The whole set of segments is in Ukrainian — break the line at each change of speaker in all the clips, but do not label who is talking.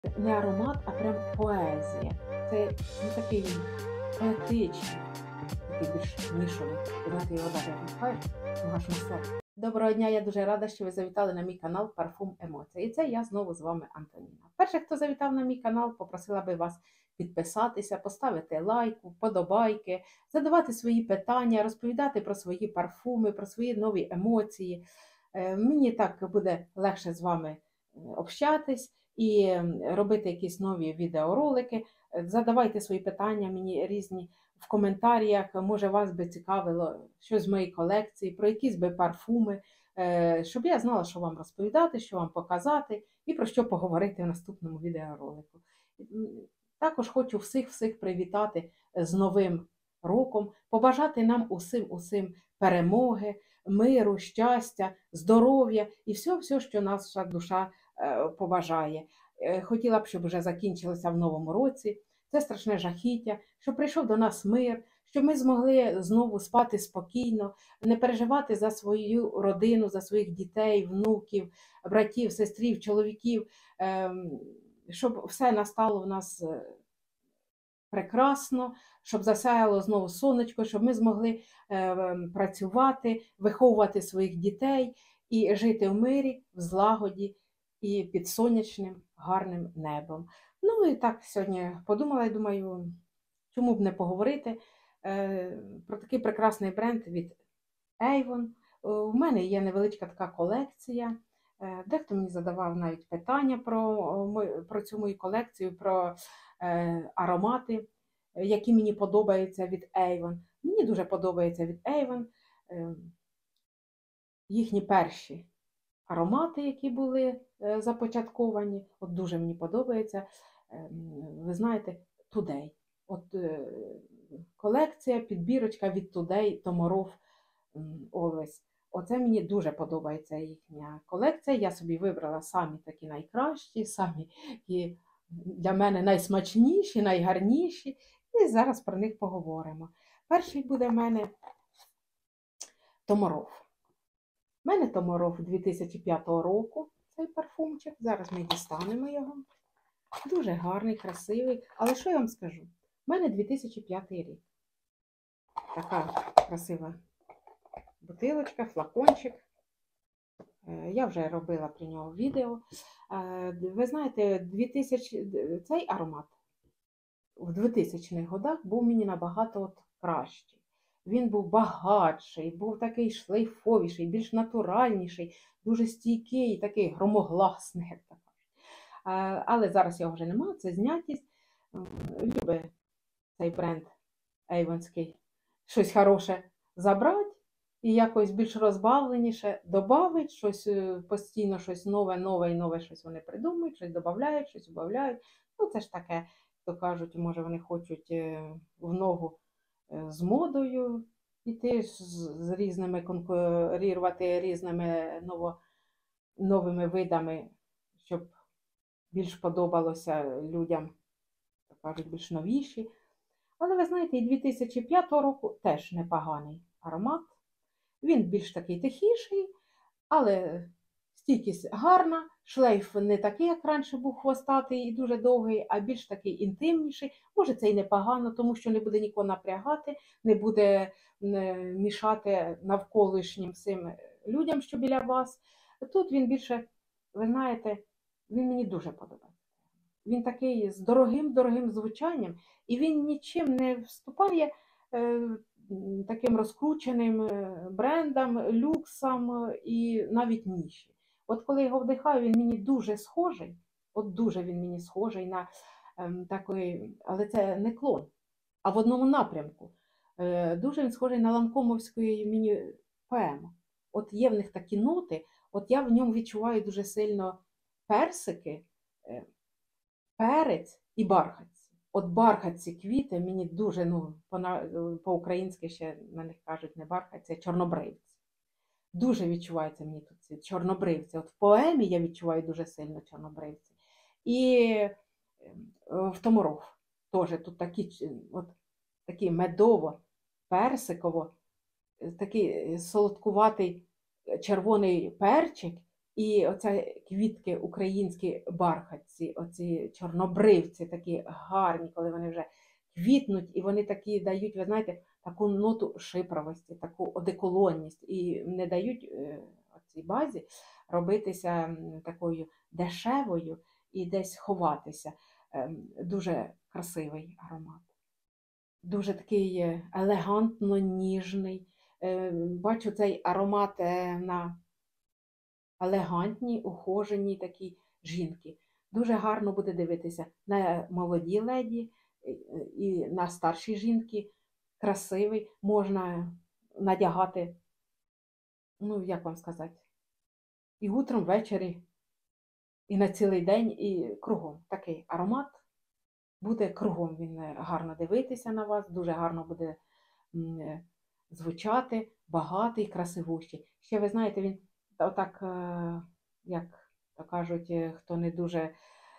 Не аромат, а прям поезія. Це такий він поетичний, такий більш нішовий. Знаєте, його навіть відпускаєш, аж на. Доброго дня, я дуже рада, що ви завітали на мій канал Парфум Емоцій. І це я знову з вами Антоніна. Перше, хто завітав на мій канал, попросила би вас підписатися, поставити лайк, вподобайки, задавати свої питання, розповідати про свої парфуми, про свої нові емоції. Мені так буде легше з вами общатись і робити якісь нові відеоролики. Задавайте свої питання мені різні в коментарях. Може, вас би цікавило щось з моєї колекції, про якісь би парфуми, щоб я знала, що вам розповідати, що вам показати і про що поговорити в наступному відеоролику. Також хочу всіх привітати з Новим роком, побажати нам усім перемоги, миру, щастя, здоров'я і все, що наша душа побажає. Хотіла б, щоб вже закінчилося в новому році це страшне жахіття, щоб прийшов до нас мир, щоб ми змогли знову спати спокійно, не переживати за свою родину, за своїх дітей, внуків, братів, сестрів, чоловіків, щоб все настало в нас прекрасно, щоб засяяло знову сонечко, щоб ми змогли працювати, виховувати своїх дітей і жити в мирі, в злагоді і під сонячним гарним небом. Ну і так сьогодні подумала і думаю, чому б не поговорити про такий прекрасний бренд від Avon. У мене є невеличка така колекція. Дехто мені задавав навіть питання про цю мою колекцію, про аромати, які мені подобаються від Avon. Мені дуже подобається від Avon їхні перші аромати, які були започатковані. От дуже мені подобається, ви знаєте, Today. От колекція, підбірочка від Today Tomorrow Always. Оце мені дуже подобається їхня колекція. Я собі вибрала самі такі найкращі, самі і для мене найсмачніші, найгарніші. І зараз про них поговоримо. Перший буде в мене Tomorrow. У мене Tomorrow 2005 року цей парфумчик. Зараз ми дістанемо його. Дуже гарний, красивий. Але що я вам скажу? У мене 2005 рік. Така красива бутилочка, флакончик. Я вже робила про нього відео. Ви знаєте, цей аромат в 2000-х годах був мені набагато кращий. Він був багатший, був такий шлейфовіший, більш натуральніший, дуже стійкий, такий громогласний, як так кажуть. Але зараз його вже немає, це знятість. Любить цей бренд Avonський щось хороше забрати і якось більш розбавленіше додати, щось постійно щось нове щось вони придумують, щось додають, щось убавляють. Ну, це ж таке, то кажуть, може вони хочуть в ногу з модою йти, з різними конкурувати різними новими видами, щоб більш подобалося людям, то кажуть, більш новіші. Але ви знаєте, і 2005 року теж непоганий аромат. Він більш такий тихіший, але стійкість гарна, шлейф не такий, як раніше був хвостатий і дуже довгий, а більш такий інтимніший. Може, це і непогано, тому що не буде нікого напрягати, не буде мішати навколишнім всім людям, що біля вас. Тут він більше, ви знаєте, він мені дуже подобається. Він такий з дорогим звучанням, і він нічим не вступає таким розкрученим брендам, люксам і навіть ніші. От коли його вдихаю, він мені дуже схожий, от дуже він мені схожий на такий, але це не клон, а в одному напрямку. Дуже він схожий на Ланкомовську мені поему. От є в них такі ноти, от я в ньому відчуваю дуже сильно персики, перець і бархатці. От бархатці квіти мені дуже, ну, по-українськи ще на них кажуть не бархатці, а чорнобривці. Дуже відчувається мені тут ці чорнобривці. От в поемі я відчуваю дуже сильно чорнобривці. І в Tomorrow теж тут такі медово-персиково, такий солодкуватий червоний перчик І оця квітки українські бархатці, оці чорнобривці такі гарні, коли вони вже квітнуть, і вони такі дають, ви знаєте, таку ноту шипровості, таку одеколонність, і не дають цій базі робитися такою дешевою і десь ховатися. Дуже красивий аромат. Дуже такий елегантно ніжний. Бачу цей аромат на елегантній, ухоженій такій жінки. Дуже гарно буде дивитися на молоді леді і на старші жінки. Красивий, можна надягати, ну, як вам сказати, і утром, ввечері, і на цілий день, і кругом. Такий аромат буде кругом. Він гарно дивитися на вас, дуже гарно буде звучати, багатий, красивущий. Ще, ви знаєте, він отак, як то кажуть, хто не дуже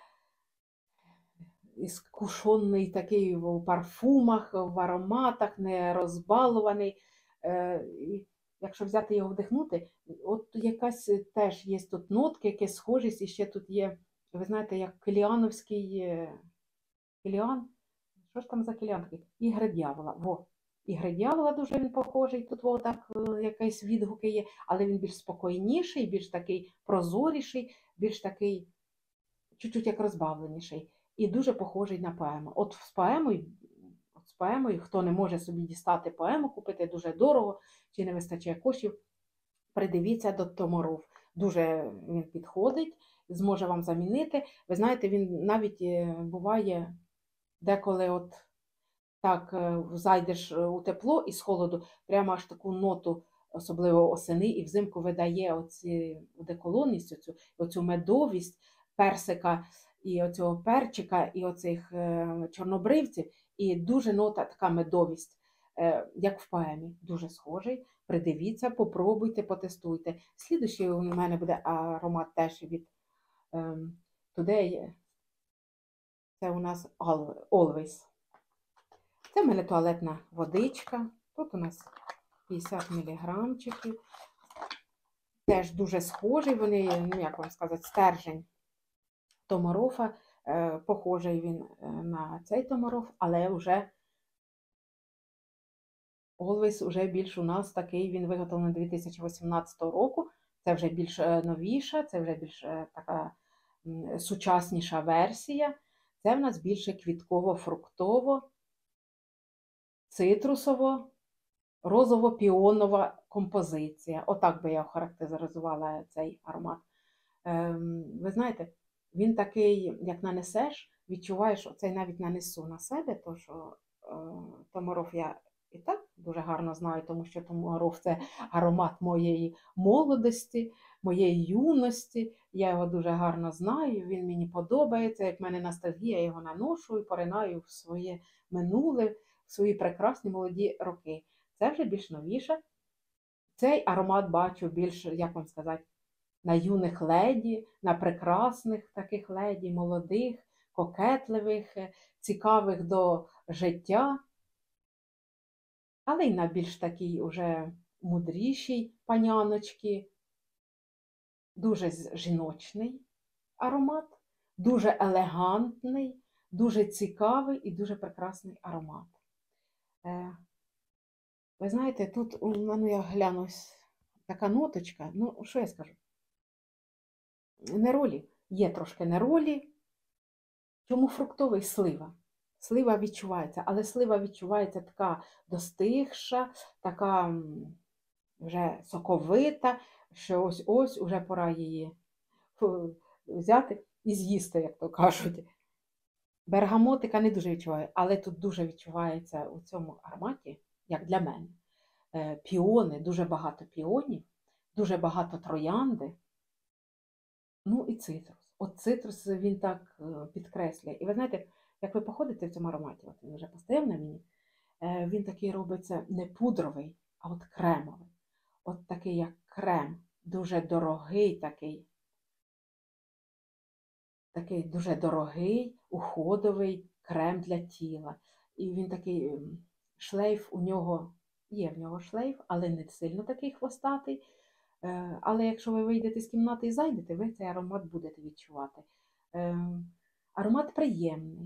іскушений такий в парфумах, в ароматах, не розбалуваний. І якщо взяти його вдихнути, от якась теж є тут нотки, якась схожість, і ще тут є, ви знаєте, як кіліановський кіліан. Що ж там за кіліан такий? Ігри дьявола. Во. Ігри дьявола дуже він похожий, тут во, так якісь відгуки є, але він більш спокійніший, більш такий прозоріший, більш такий чуть-чуть як розбавленіший. І дуже похожий на поему. От з поемою, хто не може собі дістати поему, купити дуже дорого, чи не вистачає коштів, придивіться до Томаров. Дуже він підходить, зможе вам замінити. Ви знаєте, він навіть буває деколи от так зайдеш у тепло і з холоду, прямо аж таку ноту, особливо осени і взимку, видає оці одеколонність, оцю медовість персика, і оцього перчика, і оцих чорнобривців, і дуже нота така медовість, як в поемі. Дуже схожий. Придивіться, попробуйте, потестуйте. Слідуючий у мене буде аромат теж від Today. Це у нас Always. Це в мене туалетна водичка. Тут у нас 50 міліграмчиків. Теж дуже схожий. Вони, ну як вам сказати, стержень Томарофа. Похожий він на цей Томаров, але вже Always уже більш у нас такий, він виготовлений 2018 року. Це вже більш новіша, це вже більш така сучасніша версія. Це в нас більше квітково-фруктово, цитрусово, розово-піонова композиція. Отак би я охарактеризувала цей аромат. Ви знаєте, він такий, як нанесеш, відчуваєш, оцей навіть нанесу на себе, то що Томаров я і так дуже гарно знаю, тому що Томаров – це аромат моєї молодості, моєї юності. Я його дуже гарно знаю, він мені подобається, як в мене ностальгія, я його наношу і поринаю в своє минуле, в свої прекрасні молоді роки. Це вже більш новіше. Цей аромат бачу більш, як вам сказати, на юних леді, на прекрасних таких леді, молодих, кокетливих, цікавих до життя, але й на більш такій уже мудрішій паняночки. Дуже жіночний аромат, дуже елегантний, дуже цікавий і дуже прекрасний аромат. Ви знаєте, тут у мене, я гляну, така ноточка, ну, що я скажу? Неролі, є трошки неролі. Чому фруктовий? Слива. Слива відчувається, але слива відчувається така достигша, така вже соковита, що ось-ось уже пора її взяти і з'їсти, як то кажуть. Бергамотика не дуже відчуваю, але тут дуже відчувається у цьому ароматі, як для мене, піони, дуже багато піонів, дуже багато троянди, ну і цитрус. От цитрус він так підкреслює. І ви знаєте, як ви походите в цьому ароматі, от він вже постояв на мені, він такий робиться не пудровий, а от кремовий. От такий, як крем, дуже дорогий такий дуже дорогий, уходовий крем для тіла. І він такий, шлейф у нього, є в нього шлейф, але не сильно такий хвостатий. Але якщо ви вийдете з кімнати і зайдете, ви цей аромат будете відчувати. Аромат приємний.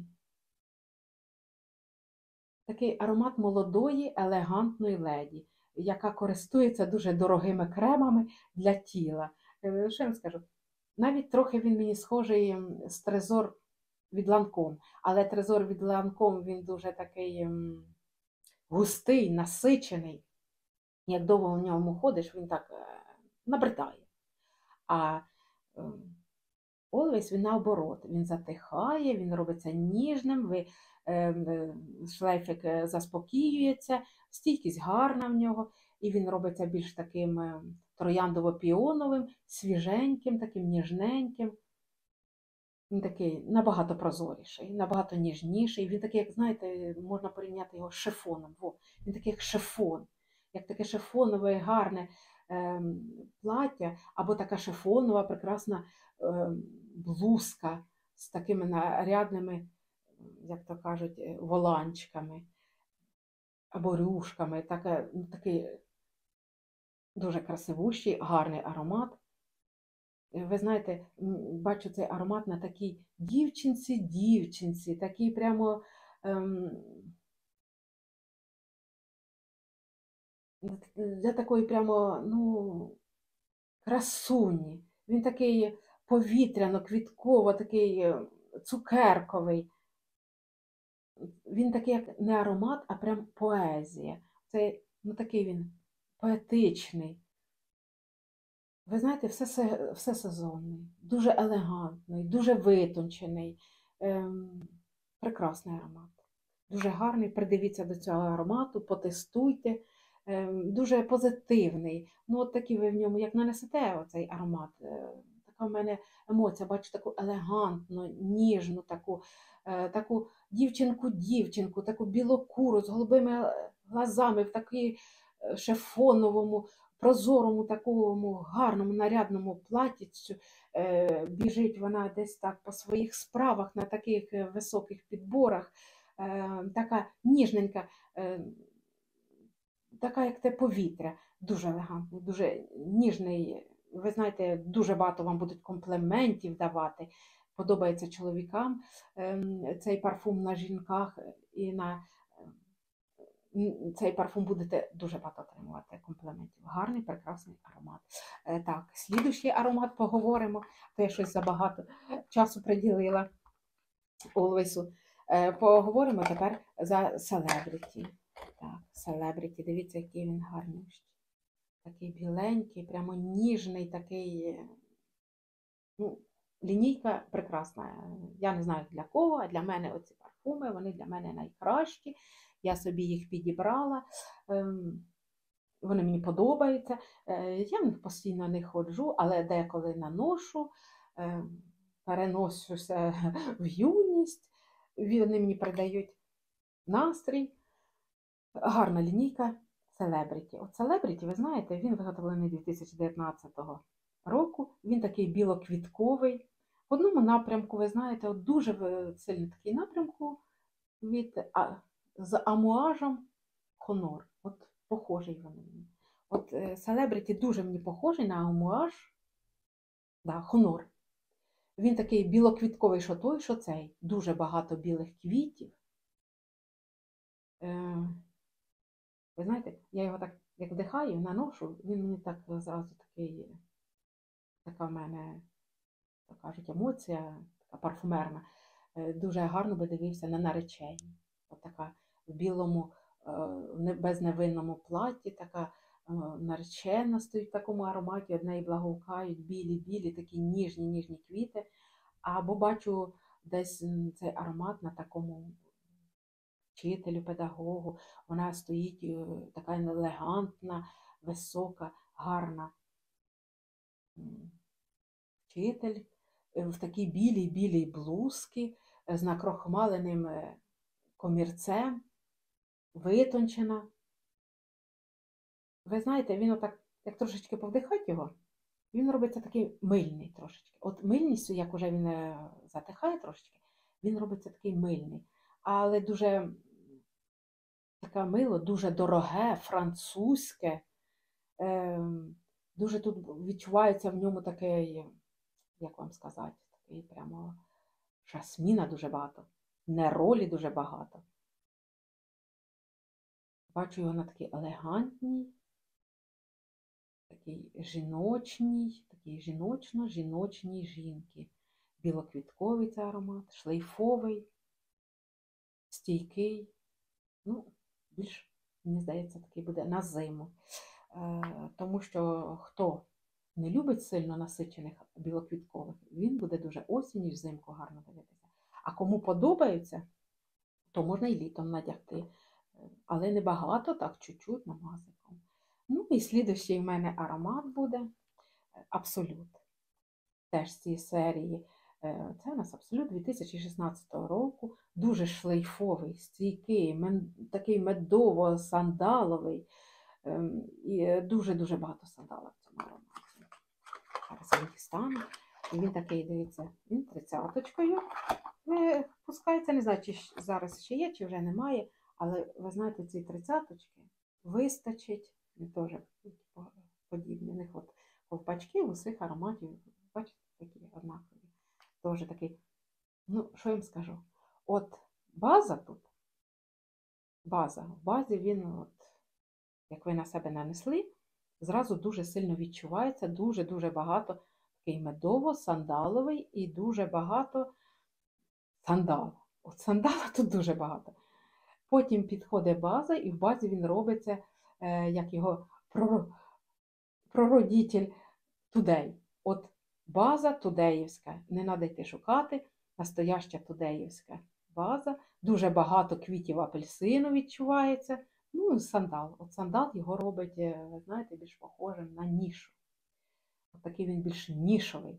Такий аромат молодої, елегантної леді, яка користується дуже дорогими кремами для тіла. Що я вам скажу? Навіть трохи він мені схожий з Трезор від Ланком. Але Трезор від Ланком, він дуже такий густий, насичений. Як довго в ньому ходиш, він так набридає. А Always він наоборот, він затихає, він робиться ніжним, шлейфик заспокоюється, стійкість гарна в нього, і він робиться більш таким трояндово-піоновим, свіженьким, таким ніжненьким. Він такий набагато прозоріший, набагато ніжніший. Він такий, як, знаєте, можна порівняти його з шифоном. Він такий, як шифон, як таке шифонове, гарне плаття, або така шифонова, прекрасна блузка з такими нарядними, як то кажуть, воланчиками або рюшками. Такий дуже красивущий, гарний аромат. Ви знаєте, бачу цей аромат на такій дівчинці, такий прямо для такої прямо, красуні. Він такий повітряно-квітково, такий цукерковий. Він такий, як не аромат, а прям поезія. Це, такий він поетичний. Ви знаєте, все сезонний, дуже елегантний, дуже витончений, прекрасний аромат. Дуже гарний, придивіться до цього аромату, потестуйте. Дуже позитивний. От такі ви в ньому, як нанесете оцей аромат, така в мене емоція, бачу таку елегантну, ніжну, таку дівчинку, таку білокуру з голубими глазами, в такій шифоновому, прозорому, такому гарному, нарядному платічцю. Біжить вона десь так по своїх справах на таких високих підборах, така ніжненька, така, як те повітря, дуже елегантний, дуже ніжний. Ви знаєте, дуже багато вам будуть компліментів давати. Подобається чоловікам цей парфум на жінках, і на цей парфум будете дуже багато отримувати компліментів. Гарний, прекрасний аромат. Так, слідуючий аромат поговоримо, то я щось забагато часу приділила Always. Поговоримо тепер за Celebrity. Так, Celebrity, дивіться, який він гарний. Такий біленький, прямо ніжний, такий, лінійка прекрасна. Я не знаю для кого, а для мене оці парфуми, вони для мене найкращі. Я собі їх підібрала, вони мені подобаються. Я в них постійно не ходжу, але деколи наношу, переношуся в юність, вони мені придають настрій. Гарна лінійка Celebrity. От Celebrity, ви знаєте, він виготовлений 2019 року, він такий білоквітковий. В одному напрямку, ви знаєте, от дуже сильний такий напрямку з амуажем Honor. От похожий він. От Celebrity дуже мені похожий на амуаж Honor. Він такий білоквітковий, що той, що цей. Дуже багато білих квітів. Ви знаєте, я його так, як вдихаю, наношу, він мені так зразу така в мене, так кажуть, емоція, така парфумерна. Дуже гарно би дивився на нареченні. От така в білому, безневинному платі, така наречена стоїть в такому ароматі, од неї благоухають білі-білі, такі ніжні квіти. Або бачу десь цей аромат на такому вчителю, педагогу. Вона стоїть така елегантна, висока, гарна вчитель в такій білій блузці з накрохмаленим комірцем, витончена. Ви знаєте, він отак, як трошечки повдихати його, він робиться такий мильний трошечки. От мильністю, як уже він затихає трошечки, він робиться такий мильний. Але дуже таке мило, дуже дороге, французьке. Дуже тут відчувається в ньому такий, як вам сказати, такий прямо жасміна дуже багато, неролі дуже багато. Бачу його на такій елегантній, такій жіночній жінки. Білоквітковий це аромат, шлейфовий, стійкий. Ну, більш, мені здається, такий буде на зиму. Тому що хто не любить сильно насичених білоквіткових, він буде дуже осінь і взимку гарно дивитися. А кому подобається, то можна і літом надягти. Але не багато, так, чуть-чуть намазиком. Ну і слідущий в мене аромат буде Абсолют. Теж з цієї серії. Це у нас Абсолют 2016 року. Дуже шлейфовий, стійкий, такий медово-сандаловий. І дуже-дуже багато сандала в цьому ароматі. Зараз я дістану. І він такий, дивіться, він 30-очкою випускається. Не знаю, чи зараз ще є, чи вже немає. Але ви знаєте, ці 30-очки вистачить, не теж подібних от ковпачків, усіх ароматів. Бачите, такі однакові. Теж такий, ну, що я вам скажу? От база тут, в базі він, от, як ви на себе нанесли, зразу дуже сильно відчувається, дуже-дуже багато такий медово-сандаловий і дуже багато сандалу. От сандала тут дуже багато. Потім підходить база, і в базі він робиться, як його прародитель тудей. От база тудеївська, не треба йти шукати, настояща тудеївська база. Дуже багато квітів апельсину відчувається. Ну, сандал. От сандал його робить, ви знаєте, більш похожим на нішу. От такий він більш нішовий.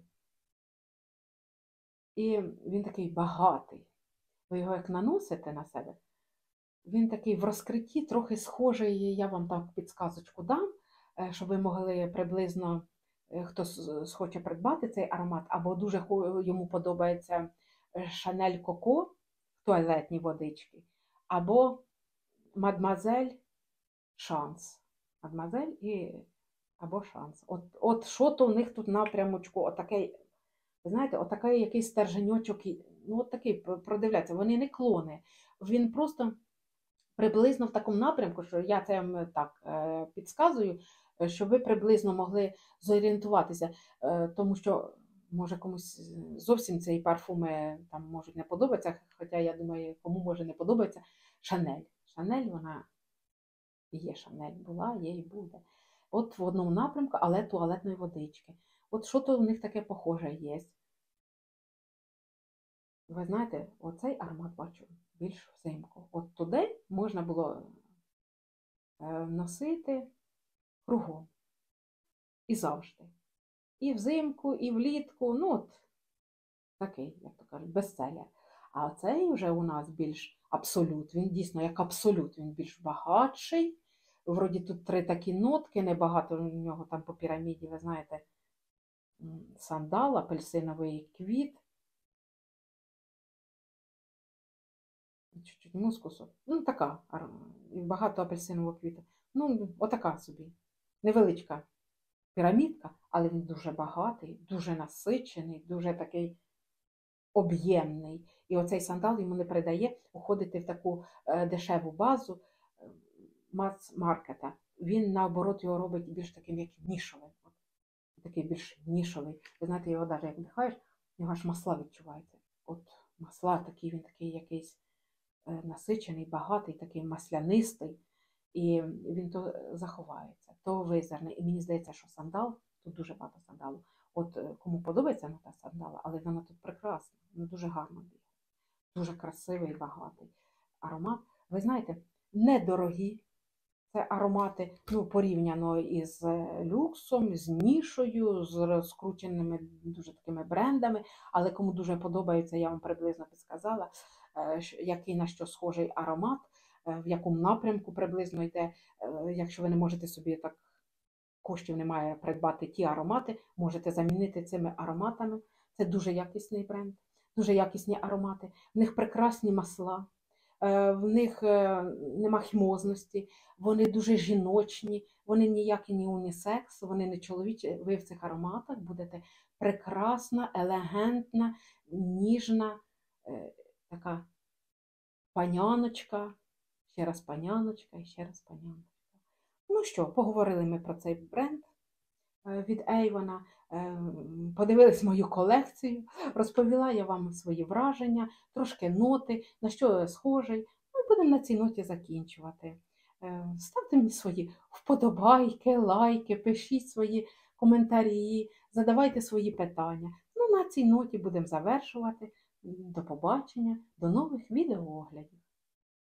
І він такий багатий. Ви його як наносите на себе, він такий в розкритті, трохи схожий, я вам так підсказочку дам, щоб ви могли приблизно, хто схоче придбати цей аромат, або дуже йому подобається Шанель Коко в туалетній водички, або Мадмазель Шанс. Мадмазель або Шанс. От що то у них тут напрямочку, отакий, ви знаєте, отакий якийсь стерженьочок, ну от такий, продивляться, вони не клони, він просто приблизно в такому напрямку, що я це вам так підказую, щоб ви приблизно могли зорієнтуватися, тому що, може, комусь зовсім ці парфуми там можуть не подобатися, хоча, я думаю, кому може не подобається Шанель. Шанель, вона є Шанель, була, є і буде. От в одному напрямку, але туалетної водички. От що то у них таке похоже є. Ви знаєте, оцей аромат бачу більш взимку. От туди можна було носити кругом. І завжди. І взимку, і влітку, ну от такий, як то кажуть, бестселер. А цей вже у нас більш Абсолют. Він дійсно як Абсолют, він більш багатший. Вроді тут 3 такі нотки, небагато у нього там по піраміді, ви знаєте, сандал, апельсиновий квіт. Чуть-чуть мускусу. Ну, така, багато апельсинового квіту. Ну, отака собі. Невеличка пірамідка, але він дуже багатий, дуже насичений, дуже такий об'ємний. І оцей сандал йому не передає уходити в таку дешеву базу мас-маркета. Він, наоборот, його робить більш таким, як нішовим. Такий більш нішовий. Ви знаєте, його навіть як вдихаєш, його аж масла відчувається. От масла такі, він такий якийсь насичений, багатий, такий маслянистий, і він то заховається, то визерне. І мені здається, що сандал, тут дуже багато сандалу. От кому подобається нота сандала, але вона тут прекрасна, вона дуже гарно бігає, дуже красивий, багатий аромат. Ви знаєте, недорогі. Це аромати, ну, порівняно із люксом, з нішою, з розкрученими дуже такими брендами, але кому дуже подобається, я вам приблизно підсказала, який на що схожий аромат, в якому напрямку приблизно йде. Якщо ви не можете собі так, коштів немає придбати ті аромати, можете замінити цими ароматами. Це дуже якісний бренд, дуже якісні аромати. В них прекрасні масла, в них нема хімозності, вони дуже жіночні, вони ніякі не унісекс, вони не чоловічі. Ви в цих ароматах будете прекрасна, елегантна, ніжна, така паняночка, ще раз паняночка і ще раз паняночка. Ну що, поговорили ми про цей бренд від Avon, подивились мою колекцію, розповіла я вам свої враження, трошки ноти, на що схожий. Ну, будемо на цій ноті закінчувати. Ставте мені свої вподобайки, лайки, пишіть свої коментарі, задавайте свої питання. Ну, на цій ноті будемо завершувати. До побачення, до нових відеооглядів.